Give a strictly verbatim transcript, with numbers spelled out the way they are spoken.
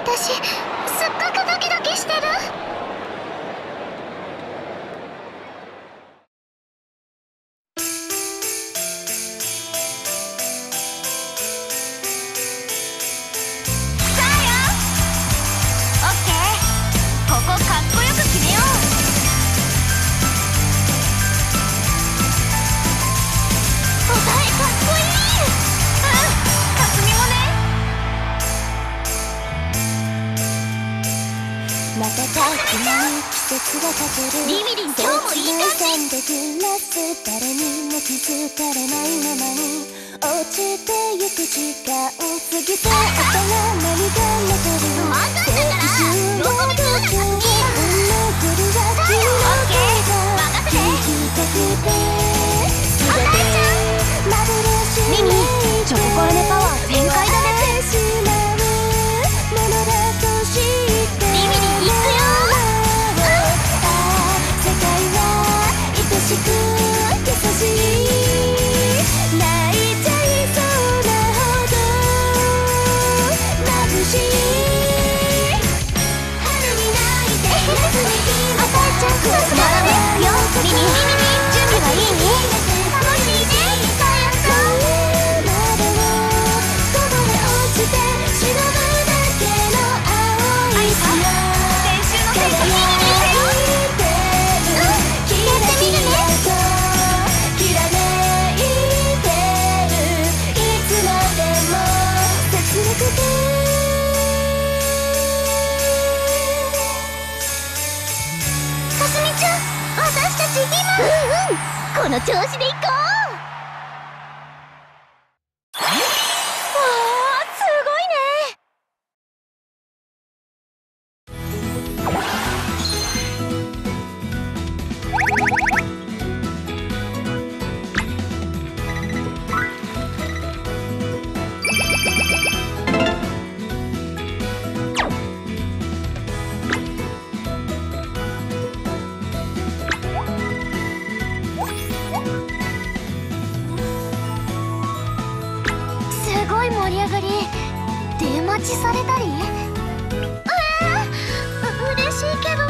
私すっごくドキドキしてる。さあよ、オッケー、ここかっこよく決めよう。答えかっこいい。うん、かすみもね。 瞬く間に季節が駆ける。 リミリン、今日もいい感じ。 でグラス、誰にも気づかれないままに落ちてゆく時間、過ぎて頭何が残る。 わかったから、どこに来るな、かすみ。 巡るはさあよ、オッケー、任せて。あたいちゃん、ミミ、チョココロネパワー全開だね。リミリン行くよ。 世界は愛しく優しい。泣いちゃいそうなほど眩しい。春に泣いて夏にあたいちゃん、さすがだね。よ、ミミ、ミミ、準備はいい？楽しいね、さやさん。この調子でいこう。わあ、すごいね。すごい盛り上がり。出待ちされたり？えー、嬉しいけど